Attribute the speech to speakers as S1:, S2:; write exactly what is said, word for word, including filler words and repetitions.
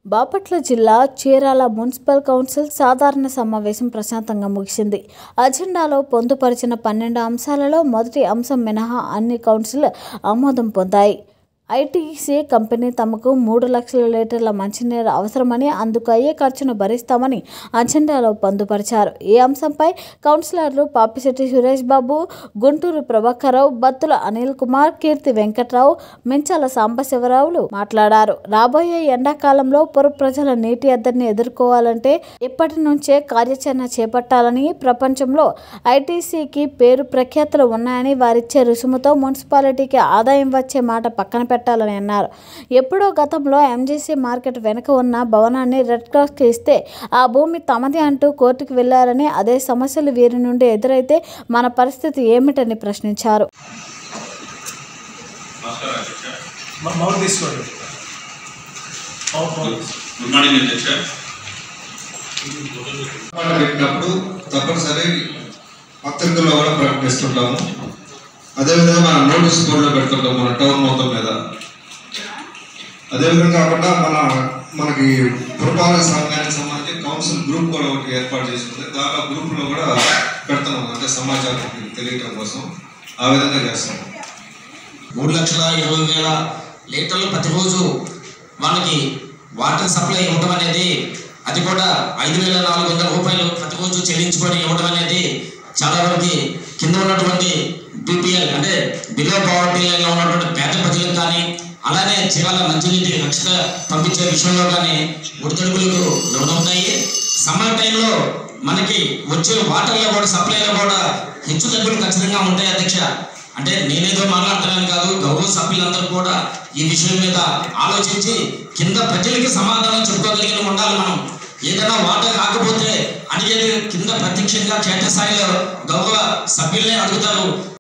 S1: బాపట్ల జిల్లా Chirala municipal council సాధారణ సమావేశం ప్రశాంతంగా ముగిసింది. అజెండాలో పొందుపరిచిన పన్నెండు అంశాలలో మొదటి అంశం మినహా అన్ని కౌన్సిల్ ఆమోదం పొందాయి. ఐటీసీ కంపెనీ తమకు మూడు లక్షల లీటర్ల మంచినీరు అవసరమని, అందుకు అయ్యే ఖర్చును భరిస్తామని అజెండాలో పొందుపరిచారు. ఈ అంశంపై కౌన్సిలర్లు పాపిశెట్టి సురేష్ బాబు, గుంటూరు ప్రభాకరరావు, బత్తుల అనిల్ కుమార్, కీర్తి వెంకట్రావు, మించాల సాంబశివరావులు మాట్లాడారు. రాబోయే ఎండాకాలంలో పుర ప్రజల నీటి ఎద్దడిని ఎదుర్కోవాలంటే ఇప్పటి నుంచే కార్యాచరణ చేపట్టాలని, ప్రపంచంలో ఐటీసీకి పేరు ప్రఖ్యాతులు ఉన్నాయని, వారిచ్చే రుసుముతో మున్సిపాలిటీకి ఆదాయం వచ్చే మాట పక్కన పెట్టాలని అన్నారు. ఎప్పుడో గతంలో ఎంజీసీ మార్కెట్ వెనుక ఉన్న భవనాన్ని రెడ్ క్రాస్కి ఇస్తే ఆ భూమి తమది అంటూ కోర్టుకు వెళ్లారని, అదే సమస్యలు వీరి నుండి ఎదురైతే మన పరిస్థితి ఏమిటని ప్రశ్నించారు.
S2: తప్పనిసరి పత్రికల్లో కూడా ప్రకటిస్తుంటాము. అదేవిధంగా మన నోటీస్ బోర్డులో పెడుతుంటాం మన టౌన్ మొత్తం మీద. అదేవిధంగా కాకుండా మన మనకి పురపాలక సంఘానికి సంబంధించి కౌన్సిల్ గ్రూప్ కూడా ఒకటి ఏర్పాటు చేసుకుంది. దాంట్లో గ్రూప్లో కూడా పెడుతున్నాం, అంటే సమాచారం తెలియటం కోసం ఆ విధంగా చేస్తాం.
S3: మూడు లక్షల ఇరవై వేల లీటర్లు ప్రతిరోజు వాళ్ళకి వాటర్ సప్లై ఇవ్వడం అనేది, అది కూడా ఐదు వేల నాలుగు వందల రూపాయలు ప్రతిరోజు చెల్లించుకొని ఇవ్వడం అనేది చాలా వరకు కింద ఉన్నటువంటి బీపీఎల్ అంటే బిలో పవర్టీ లైన్లో ఉన్నటువంటి పేద ప్రజలకు కానీ, అలానే చీరాల మంచినీటి రక్షణ పంపించే విషయంలో కానీ ఒడిదుడుకులకు లోనవుతాయి. సమ్మర్ టైంలో మనకి వచ్చే వాటర్లో కూడా సప్లైలో కూడా హెచ్చు తగ్గులు ఖచ్చితంగా ఉంటాయి అధ్యక్ష. అంటే నేనేదో మాట్లాడుతున్నాను కాదు, గౌరవ సభ్యులందరూ కూడా ఈ విషయం మీద ఆలోచించి కింద ప్రజలకి సమాధానం చెప్పుకోగలిగిన ఉండాలి. మనం ఏదైనా వాటర్ కాకపోతే అడిగేది కింద ప్రత్యక్షంగా క్షేత్రస్థాయిలో గౌరవ సభ్యులనే అడుగుతారు.